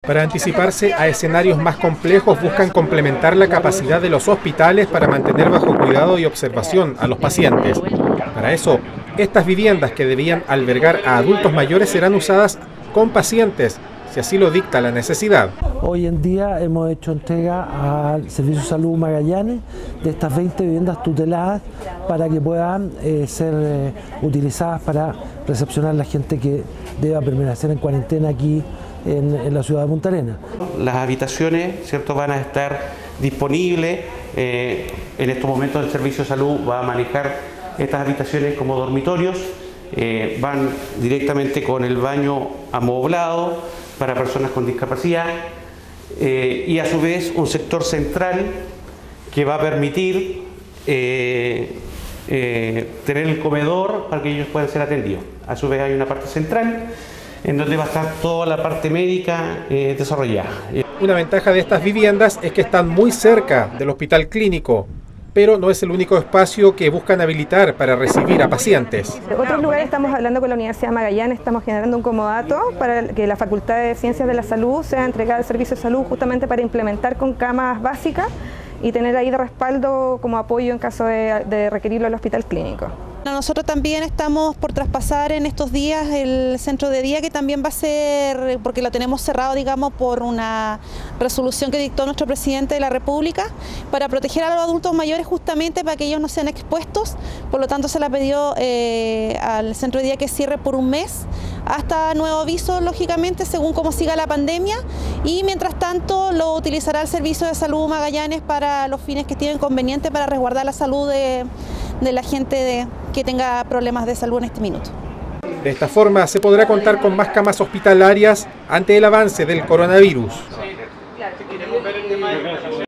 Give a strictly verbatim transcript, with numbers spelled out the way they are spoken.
Para anticiparse a escenarios más complejos, buscan complementar la capacidad de los hospitales para mantener bajo cuidado y observación a los pacientes. Para eso, estas viviendas que debían albergar a adultos mayores serán usadas con pacientes, si así lo dicta la necesidad. Hoy en día hemos hecho entrega al Servicio de Salud Magallanes de estas veinte viviendas tuteladas para que puedan eh, ser eh, utilizadas para recepcionar a la gente que deba permanecer en cuarentena aquí en, en la ciudad de Punta Arenas. Las habitaciones, ¿cierto?, van a estar disponibles. Eh, en estos momentos el Servicio de Salud va a manejar estas habitaciones como dormitorios. Eh, van directamente con el baño amoblado para personas con discapacidad eh, y a su vez un sector central que va a permitir eh, eh, tener el comedor para que ellos puedan ser atendidos. A su vez hay una parte central en donde va a estar toda la parte médica eh, desarrollada. Una ventaja de estas viviendas es que están muy cerca del hospital clínico, pero no es el único espacio que buscan habilitar para recibir a pacientes. En otros lugares estamos hablando con la Universidad de Magallanes, estamos generando un comodato para que la Facultad de Ciencias de la Salud sea entregada al Servicio de Salud justamente para implementar con camas básicas y tener ahí de respaldo como apoyo en caso de, de requerirlo al hospital clínico. Nosotros también estamos por traspasar en estos días el centro de día, que también va a ser, porque lo tenemos cerrado, digamos, por una resolución que dictó nuestro presidente de la República, para proteger a los adultos mayores justamente para que ellos no sean expuestos. Por lo tanto, se le pidió eh, al centro de día que cierre por un mes, hasta nuevo aviso, lógicamente, según cómo siga la pandemia, y mientras tanto lo utilizará el Servicio de Salud Magallanes para los fines que estimen convenientes para resguardar la salud de, de la gente de, que tenga problemas de salud en este minuto. De esta forma se podrá contar con más camas hospitalarias ante el avance del coronavirus.